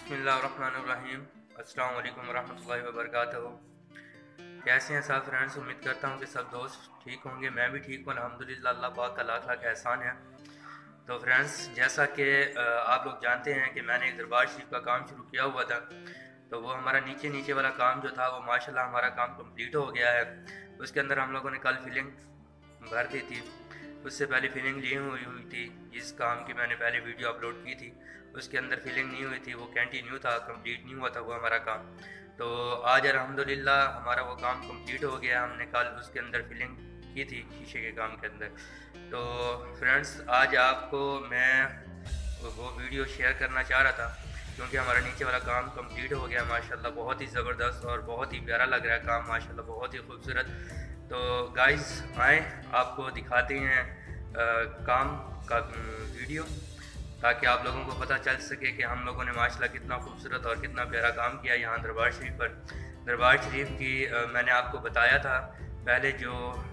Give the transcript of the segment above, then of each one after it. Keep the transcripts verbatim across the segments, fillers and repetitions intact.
बिस्मिल्लाहिर्रहमानिर्रहीम। अस्सलाम वालेकुम रहमतुल्लाहि व बरकातहू। कैसे हैं सब फ्रेंड्स? उम्मीद करता हूँ कि सब दोस्त ठीक होंगे। मैं भी ठीक हूँ अल्हम्दुलिल्लाह। अल्लाह पाक का लाख लाख एहसान है। तो फ्रेंड्स, जैसा कि आप लोग जानते हैं कि मैंने एक दरबार शरीफ का काम शुरू किया हुआ था, तो वो हमारा नीचे नीचे वाला काम जो था वो माशाल्लाह हमारा काम कंप्लीट हो गया है। उसके अंदर हम लोगों ने कल फिलिंग भर दी थी। उससे पहले फिलिंग ली हुई हुई थी। जिस काम की मैंने पहले वीडियो अपलोड की थी उसके अंदर फिलिंग नहीं हुई थी, वो कंटिन्यू था, कंप्लीट नहीं हुआ था वो हमारा काम। तो आज अल्हम्दुलिल्लाह हमारा वो काम कंप्लीट हो गया। हमने कल उसके अंदर फिलिंग की थी शीशे के काम के अंदर। तो फ्रेंड्स, आज आपको मैं वो वीडियो शेयर करना चाह रहा था क्योंकि हमारा नीचे वाला काम कंप्लीट हो गया माशाल्लाह। बहुत ही ज़बरदस्त और बहुत ही प्यारा लग रहा है काम माशाल्लाह, बहुत ही खूबसूरत। तो गाइस आए आपको दिखाते हैं आ, काम का वीडियो, ताकि आप लोगों को पता चल सके कि हम लोगों ने माशाल्लाह कितना खूबसूरत और कितना प्यारा काम किया यहाँ दरबार शरीफ पर। दरबार शरीफ की आ, मैंने आपको बताया था पहले, जो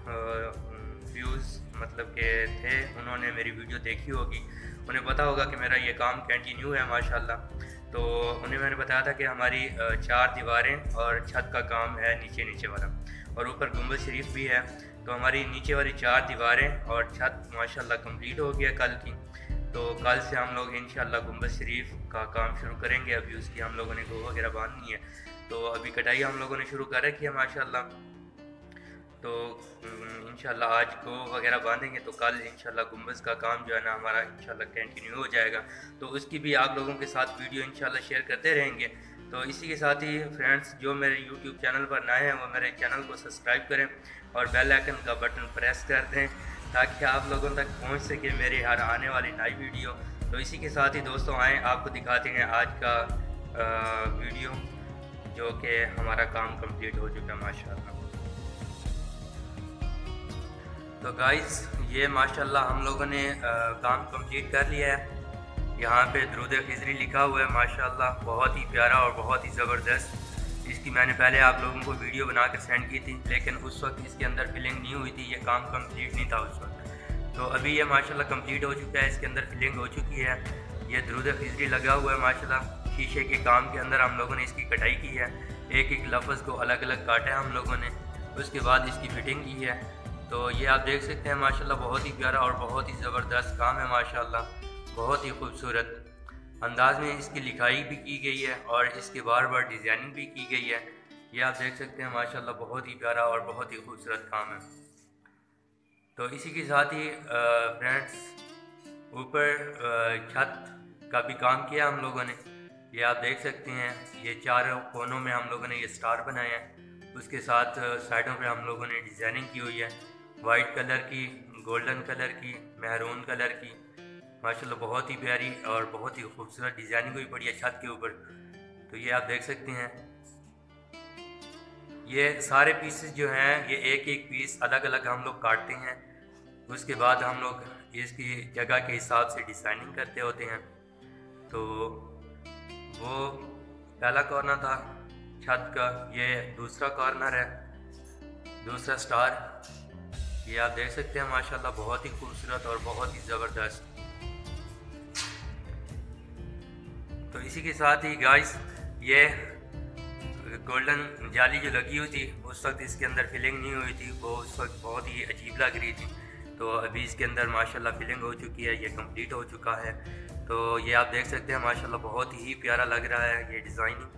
व्यूज़ मतलब के थे उन्होंने मेरी वीडियो देखी होगी, उन्हें पता होगा कि मेरा ये काम कंटिन्यू है माशाल्लाह। तो उन्हें मैंने बताया था कि हमारी चार दीवारें और छत का काम है नीचे नीचे वाला, और ऊपर गुंबद शरीफ भी है। तो हमारी नीचे वाली चार दीवारें और छत माशाल्लाह कंप्लीट हो गया कल की। तो कल से हम लोग इंशाल्लाह गुंबद शरीफ का काम शुरू करेंगे। अभी उसकी हम लोगों ने गो वगैरह बांधनी है, तो अभी कटाई हम लोगों ने शुरू कर रखी है माशाल्लाह। तो इंशाल्लाह आज गो वगैरह बांधेंगे तो कल इंशाल्लाह गुंबद का काम जो है ना हमारा इंशाल्लाह कंटिन्यू हो जाएगा। तो उसकी भी आप लोगों के साथ वीडियो इंशाल्लाह शेयर करते रहेंगे। तो इसी के साथ ही फ्रेंड्स, जो मेरे यूट्यूब चैनल पर नए हैं वो मेरे चैनल को सब्सक्राइब करें और बेल आइकन का बटन प्रेस कर दें ताकि आप लोगों तक पहुंच सके मेरी हर आने वाली नई वीडियो। तो इसी के साथ ही दोस्तों आएँ आपको दिखाते हैं आज का आ, वीडियो, जो कि हमारा काम कंप्लीट हो चुका है माशाल्लाह। तो गाइस ये माशाल्लाह हम लोगों ने आ, काम कंप्लीट कर लिया है। यहाँ पे दरूद खिजरी लिखा हुआ है माशाल्लाह, बहुत ही प्यारा और बहुत ही ज़बरदस्त। इसकी मैंने पहले आप लोगों को वीडियो बना कर सेंड की थी, लेकिन उस वक्त इसके अंदर फिलिंग नहीं हुई थी, ये काम कंप्लीट नहीं था उस वक्त। तो अभी ये माशाल्लाह कंप्लीट हो चुका है, इसके अंदर फिलिंग हो चुकी है। ये दरूद खिजरी लगा हुआ है माशाल्लाह। शीशे के काम के अंदर हम लोगों ने इसकी कटाई की है, एक एक लफ्ज़ को अलग अलग काटा है हम लोगों ने, उसके बाद इसकी फिटिंग की है। तो ये आप देख सकते हैं माशाल्लाह, बहुत ही प्यारा और बहुत ही ज़बरदस्त काम है माशाल्लाह, बहुत ही खूबसूरत अंदाज में इसकी लिखाई भी की गई है और इसके बार बार डिज़ाइनिंग भी की गई है। ये आप देख सकते हैं माशाल्लाह, बहुत ही प्यारा और बहुत ही खूबसूरत काम है। तो इसी के साथ ही फ्रेंड्स ऊपर छत का भी काम किया हम लोगों ने। ये आप देख सकते हैं, ये चारों कोनों में हम लोगों ने ये स्टार बनाए हैं। उसके साथ साइडों पे हम लोगों ने डिज़ाइनिंग की हुई है, वाइट कलर की, गोल्डन कलर की, महरून कलर की, माशाल्लाह बहुत ही प्यारी और बहुत ही खूबसूरत डिज़ाइनिंग हुई पड़ी है छत के ऊपर। तो ये आप देख सकते हैं, ये सारे पीसेस जो हैं ये एक एक पीस अलग अलग हम लोग काटते हैं। उसके बाद हम लोग इसकी जगह के हिसाब से डिज़ाइनिंग करते होते हैं। तो वो पहला कॉर्नर था छत का, ये दूसरा कॉर्नर है, दूसरा स्टार। ये आप देख सकते हैं माशाल्लाह, बहुत ही खूबसूरत और बहुत ही ज़बरदस्त। तो इसी के साथ ही गाइस ये गोल्डन जाली जो लगी हुई थी उस वक्त इसके अंदर फिलिंग नहीं हुई थी, वो उस वक्त बहुत ही अजीब लग रही थी। तो अभी इसके अंदर माशाल्लाह फिलिंग हो चुकी है, ये कंप्लीट हो चुका है। तो ये आप देख सकते हैं माशाल्लाह, बहुत ही प्यारा लग रहा है ये डिज़ाइनिंग।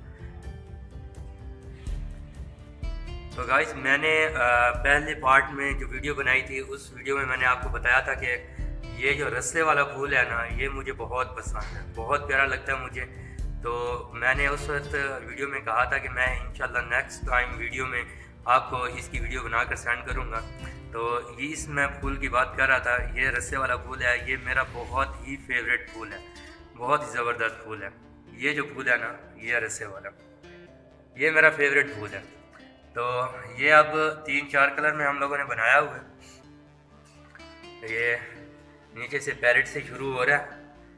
तो गाइस मैंने पहले पार्ट में जो वीडियो बनाई थी उस वीडियो में मैंने आपको बताया था कि ये जो रस्से वाला फूल है ना, ये मुझे बहुत पसंद है, बहुत प्यारा लगता है मुझे। तो मैंने उस वक्त वीडियो में कहा था कि मैं इंशाल्लाह नेक्स्ट टाइम वीडियो में आपको इसकी वीडियो बनाकर सेंड करूँगा। तो ये इस मैं फूल की बात कर रहा था, ये रस्से वाला फूल है, ये मेरा बहुत ही फेवरेट फूल है, बहुत ही ज़बरदस्त फूल है। ये जो फूल है ना, ये रस्से वाला, ये मेरा फेवरेट फूल है। तो ये अब तीन चार कलर में हम लोगों ने बनाया हुआ है। ये नीचे से पैरेट से शुरू हो रहा है,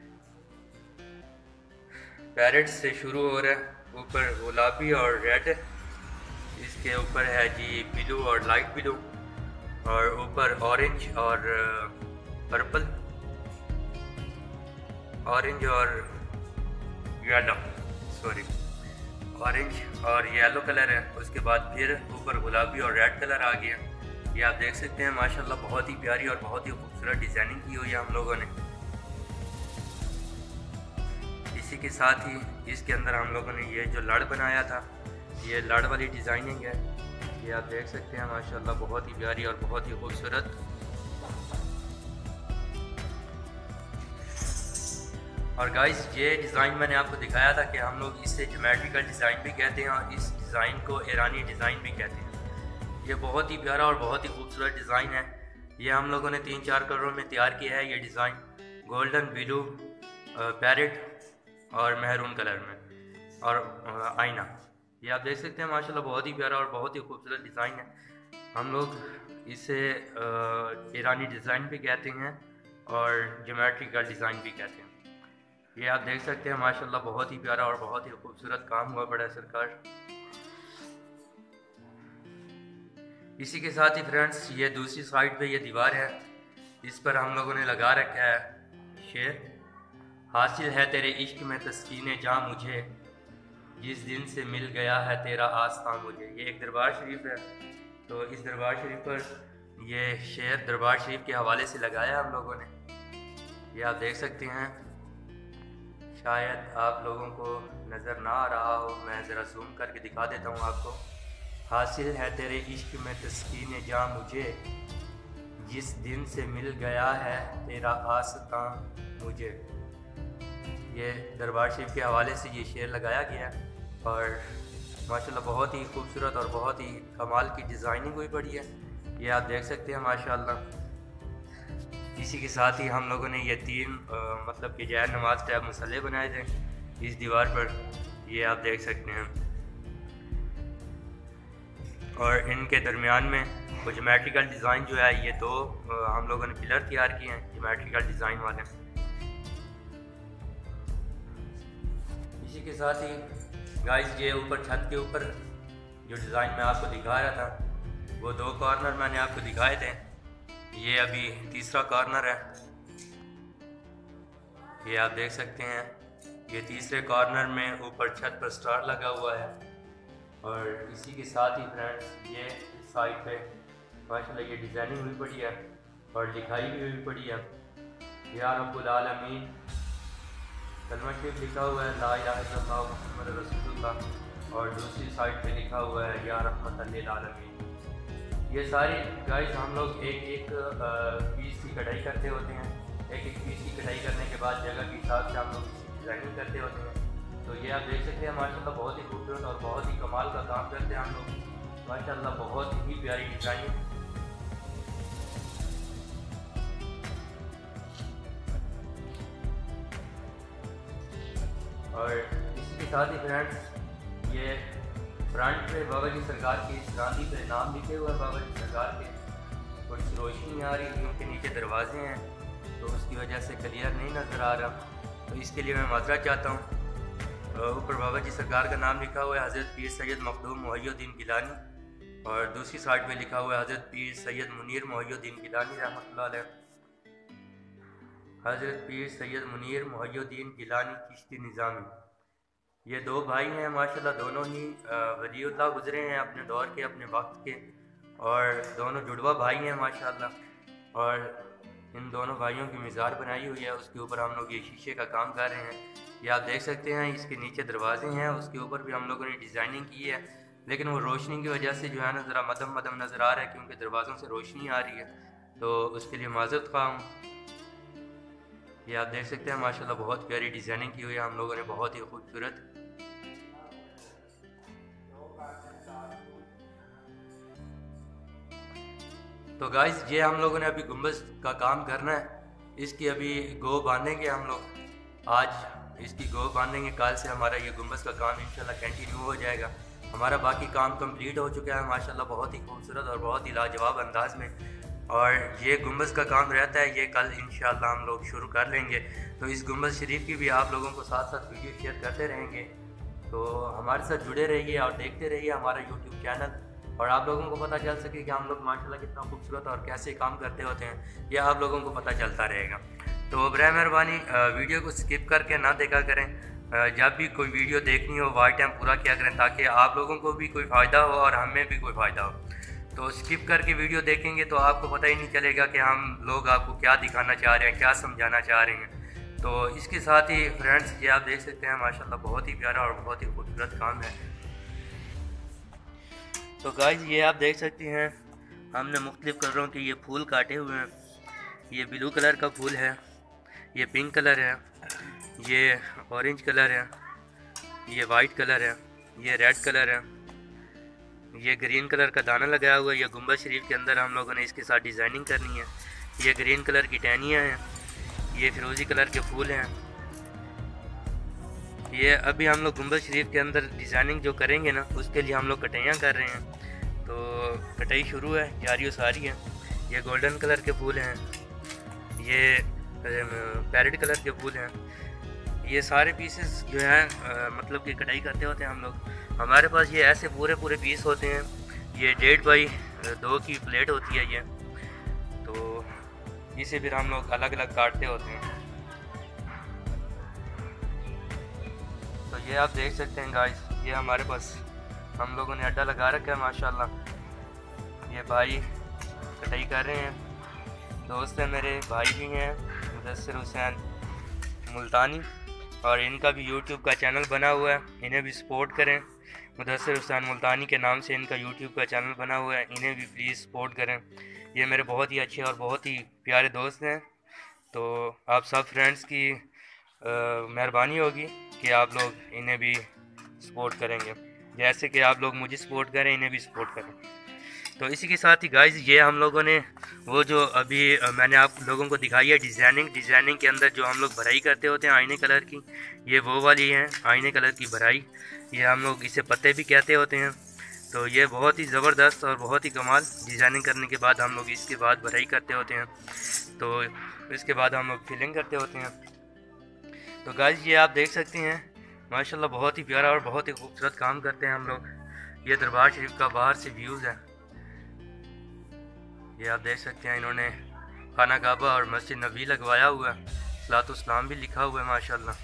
पैरेट से शुरू हो रहा है, ऊपर गुलाबी और रेड, इसके ऊपर है जी ब्लू और लाइट ब्लू, और ऊपर ऑरेंज और पर्पल, ऑरेंज और येलो, सॉरी ऑरेंज और येलो कलर है। उसके बाद फिर ऊपर गुलाबी और रेड कलर आ गया। ये आप देख सकते हैं माशाल्लाह बहुत ही प्यारी और बहुत ही खूबसूरत डिज़ाइनिंग की हुई है हम लोगों ने। इसी के साथ ही इसके अंदर हम लोगों ने ये जो लड़ बनाया था, ये लड़ वाली डिज़ाइनिंग है। ये आप देख सकते हैं माशाल्लाह बहुत ही प्यारी और बहुत ही खूबसूरत। और गाइस ये डिज़ाइन मैंने आपको दिखाया था कि हम लोग इससे ज्योमेट्रिकल डिज़ाइन भी कहते हैं और इस डिज़ाइन को ईरानी डिज़ाइन भी कहते हैं। ये बहुत ही प्यारा और बहुत ही खूबसूरत डिज़ाइन है। ये हम लोगों ने तीन चार कलरों में तैयार किया है। ये डिज़ाइन गोल्डन, ब्लू, पैरेट और मेहरून कलर में और आईना। ये आप देख सकते हैं माशाल्लाह बहुत ही प्यारा और बहुत ही खूबसूरत डिज़ाइन है। हम लोग इसे ईरानी डिज़ाइन भी कहते हैं और ज्योमेट्रिकल डिज़ाइन भी कहते हैं। ये आप देख सकते हैं माशाल्लाह बहुत ही प्यारा और बहुत ही खूबसूरत काम हुआ पड़ा है सरकार। इसी के साथ ही फ्रेंड्स ये दूसरी साइड पे ये दीवार है, इस पर हम लोगों ने लगा रखा है शेर, हासिल है तेरे इश्क में तस्कीने जा मुझे, जिस दिन से मिल गया है तेरा आस्था मुझे। ये एक दरबार शरीफ है, तो इस दरबार शरीफ पर ये शेर दरबार शरीफ के हवाले से लगाया हम लोगों ने। ये आप देख सकते हैं, शायद आप लोगों को नज़र ना आ रहा हो, मैं ज़रा जूम करके दिखा देता हूँ आपको। हासिल है तेरे इश्क में तस्कीने जा मुझे, जिस दिन से मिल गया है तेरा आस्था मुझे। ये दरबार शरीफ के हवाले से ये शेर लगाया गया है और माशाल्लाह बहुत ही खूबसूरत और बहुत ही कमाल की डिज़ाइनिंग हुई पड़ी है। ये आप देख सकते हैं माशाल्लाह। इसी के साथ ही हम लोगों ने ये तीन आ, मतलब कि जय नमाज टाइप मसले बनाए थे इस दीवार पर, ये आप देख सकते हैं। और इनके दरमियान में वो ज्योमेट्रिकल डिज़ाइन जो है, ये दो आ, हम लोगों ने पिलर तैयार किए हैं ज्योमेट्रिकल डिज़ाइन वाले। इसी के साथ ही गाइस ये ऊपर छत के ऊपर जो डिज़ाइन मैं आपको दिखा रहा था, वो दो कॉर्नर मैंने आपको दिखाए थे। ये अभी तीसरा कॉर्नर है, ये आप देख सकते हैं। ये तीसरे कॉर्नर में ऊपर छत पर स्टार लगा हुआ है। और इसी के साथ ही फ्रेंड्स ये इस साइड पे माशाल्लाह ये डिज़ाइनिंग हुई पड़ी है और लिखाई भी हुई पड़ी है, या रब्बुल आलमीन। कलमा शरीफ लिखा हुआ है ला इलाहा इल्लल्लाह मुहम्मद रसूलुल्लाह, और दूसरी साइड पे लिखा हुआ है या रहमतल लिल आलमीन। ये सारी गाइस हम लोग एक एक पीस की कढ़ाई करते होते हैं। एक एक पीस की कढ़ाई करने के बाद जगह के हिसाब से हम लोग डिज़ाइनिंग करते होते हैं। तो ये आप देख सकते हैं माशाल्लाह बहुत ही खूबसूरत और बहुत ही कमाल का काम करते हैं हम लोग माशाल्लाह, बहुत ही प्यारी डिज़ाइनिंग। और इसी के साथ ही फ्रेंड्स ये फ्रंट पे बाबा जी सरकार की इस गांधी पे नाम लिखे हुए बाबा जी सरकार के। कुछ रोशनी आ रही है क्योंकि नीचे दरवाजे हैं, तो उसकी वजह से क्लियर नहीं नज़र आ रहा, तो इसके लिए मैं माजरत चाहता हूँ। ऊपर बाबा जी सरकार का नाम लिखा हुआ है हज़रत पीर सैयद मखदूम मुहियुद्दीन गिलानी, और दूसरी साइड पे लिखा हुआ है हज़रत पीर सैयद मुनीर मुहियुद्दीन गिलानी रहमतुल्लाह अलैह। हज़रत पीर सैयद मुनीर मुहियुद्दीन गिलानी चिश्ती निज़ामी, ये दो भाई हैं माशाल्लाह, दोनों ही वलीउल्लाह गुजरे हैं अपने दौर के, अपने वक्त के, और दोनों जुड़वा भाई हैं माशाल्लाह। और इन दोनों भाइयों की मिज़ार बनाई हुई है, उसके ऊपर हम लोग ये शीशे का काम कर रहे हैं। ये आप देख सकते हैं, इसके नीचे दरवाजे हैं, उसके ऊपर भी हम लोगों ने डिज़ाइनिंग की है, लेकिन वो रोशनी की वजह से जो है ना ज़रा मदम मदम नज़र आ रहा है क्योंकि दरवाज़ों से रोशनी आ रही है, तो उसके लिए माज़रत ख़्वाह हूँ। ये आप देख सकते हैं माशाल्लाह बहुत प्यारी डिज़ाइनिंग की हुई है हम लोगों ने, बहुत ही खूबसूरत। तो गाइस ये हम लोगों ने अभी गुंबद का काम करना है, इसकी अभी गो बांधेंगे हम लोग। आज इसकी गो बांधेंगे, कल से हमारा ये गुंबद का काम इंशाल्लाह कंटिन्यू हो जाएगा। हमारा बाकी काम कंप्लीट हो चुका है माशाल्लाह, बहुत ही खूबसूरत और बहुत ही लाजवाब अंदाज में। और ये गुंबद का काम रहता है, ये कल इंशाल्लाह हम लोग शुरू कर लेंगे। तो इस गुंबद शरीफ की भी आप लोगों को साथ साथ वीडियो शेयर करते रहेंगे, तो हमारे साथ जुड़े रहिए और देखते रहिए हमारा यूट्यूब चैनल, और आप लोगों को पता चल सके कि हम लोग माशाल्लाह कितना खूबसूरत और कैसे काम करते होते हैं, यह आप लोगों को पता चलता रहेगा। तो बराए मेहरबानी वीडियो को स्किप करके ना देखा करें, जब भी कोई वीडियो देखनी हो वाच टाइम पूरा किया करें, ताकि आप लोगों को भी कोई फ़ायदा हो और हमें भी कोई फ़ायदा हो। तो स्किप करके वीडियो देखेंगे तो आपको पता ही नहीं चलेगा कि हम लोग आपको क्या दिखाना चाह रहे हैं, क्या समझाना चाह रहे हैं। तो इसके साथ ही फ्रेंड्स ये आप देख सकते हैं माशाल्लाह बहुत ही प्यारा और बहुत ही खूबसूरत काम है। तो गाइस ये आप देख सकते हैं हमने मुख्तलिफ़ कलरों के ये फूल काटे हुए हैं। ये ब्लू कलर का फूल है, ये पिंक कलर है, ये ऑरेंज कलर है, ये वाइट कलर है, ये रेड कलर है, ये ग्रीन कलर का दाना लगाया हुआ है। ये गुंबद शरीफ के अंदर हम लोगों ने इसके साथ डिज़ाइनिंग करनी है। ये ग्रीन कलर की टहनियाँ हैं, ये फिरोज़ी कलर के फूल हैं। ये अभी हम लोग गुंबद शरीफ के अंदर डिज़ाइनिंग जो करेंगे ना, उसके लिए हम लोग कटाइयाँ कर रहे हैं। तो कटाई शुरू है, जारी व सारी है। ये गोल्डन कलर के फूल हैं, ये पैरेट कलर के फूल हैं। ये सारे पीसेस जो हैं मतलब कि कटाई करते होते हैं हम लोग। हमारे पास ये ऐसे पूरे पूरे पीस होते हैं। ये डेढ़ बाई दो की प्लेट होती है ये, तो इसे फिर हम लोग अलग अलग काटते होते हैं। तो ये आप देख सकते हैं गाइस, ये हमारे पास हम लोगों ने अड्डा लगा रखा है माशाल्लाह। ये भाई कटाई कर रहे हैं, दोस्त हैं मेरे, भाई भी हैं, मुदस्सिर हुसैन मुल्तानी, और इनका भी यूट्यूब का चैनल बना हुआ है, इन्हें भी सपोर्ट करें। मुदस्सिर हुसैन मुल्तानी के नाम से इनका यूट्यूब का चैनल बना हुआ है, इन्हें भी प्लीज़ सपोर्ट करें। ये मेरे बहुत ही अच्छे और बहुत ही प्यारे दोस्त हैं। तो आप सब फ्रेंड्स की मेहरबानी होगी कि आप लोग इन्हें भी सपोर्ट करेंगे, जैसे कि आप लोग मुझे सपोर्ट करें, इन्हें भी सपोर्ट करें। तो इसी के साथ ही गाइस ये हम लोगों ने वो जो अभी मैंने आप लोगों को दिखाई है डिज़ाइनिंग डिज़ाइनिंग के अंदर जो हम लोग भराई करते होते हैं आईने कलर की, ये वो वाली है आईने कलर की भराई। ये हम लोग इसे पत्ते भी कहते होते हैं। तो ये बहुत ही ज़बरदस्त और बहुत ही कमाल डिज़ाइनिंग करने के बाद हम लोग इसके बाद भराई करते होते हैं। तो इसके बाद हम लोग फिलिंग करते होते हैं। तो गाइस ये आप देख सकते हैं माशाल्लाह बहुत ही प्यारा और बहुत ही खूबसूरत काम करते हैं हम लोग। ये दरबार शरीफ का बाहर से व्यूज़ है, ये आप देख सकते हैं। इन्होंने खाना काबा और मस्जिद नबी लगवाया हुआ है, सलातो इस्लाम भी लिखा हुआ है माशाल्लाह।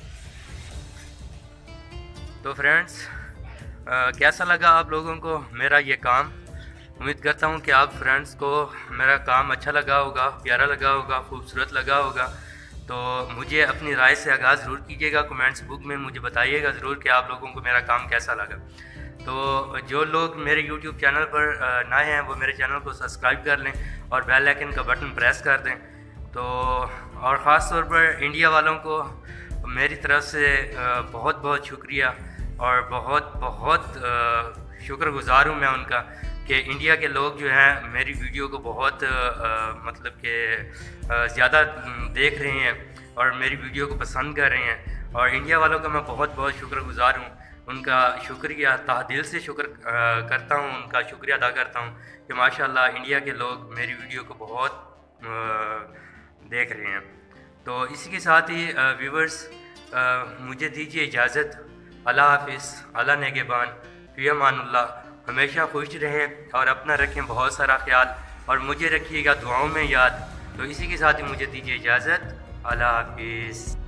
तो फ्रेंड्स कैसा लगा आप लोगों को मेरा ये काम? उम्मीद करता हूँ कि आप फ्रेंड्स को मेरा काम अच्छा लगा होगा, प्यारा लगा होगा, खूबसूरत लगा होगा। तो मुझे अपनी राय से आगाज़ ज़रूर कीजिएगा, कमेंट्स बुक में मुझे बताइएगा ज़रूर कि आप लोगों को मेरा काम कैसा लगा। तो जो लोग मेरे यूट्यूब चैनल पर नए हैं वो मेरे चैनल को सब्सक्राइब कर लें और बेल आइकन का बटन प्रेस कर दें। तो और ख़ास तौर पर इंडिया वालों को मेरी तरफ से बहुत बहुत शुक्रिया और बहुत बहुत शुक्रगुज़ार हूँ मैं उनका कि इंडिया के लोग जो हैं मेरी वीडियो को बहुत मतलब कि ज़्यादा देख रहे हैं और मेरी वीडियो को पसंद कर रहे हैं। और इंडिया वालों का मैं बहुत बहुत शुक्रगुज़ार हूँ, उनका शुक्रिया तहे दिल से शुक्र करता हूँ, उनका शुक्रिया अदा करता हूँ कि माशाल्लाह इंडिया के लोग मेरी वीडियो को बहुत देख रहे हैं। तो इसी के साथ ही व्यूवर्स मुझे दीजिए इजाज़त। अल्लाह हाफिज़, अल्लाह नेगेबान, फ़ी अमानुल्लाह। हमेशा खुश रहें और अपना रखें बहुत सारा ख्याल और मुझे रखिएगा दुआओं में याद। तो इसी के साथ ही मुझे दीजिए इजाज़त। अल्लाह हाफिज़।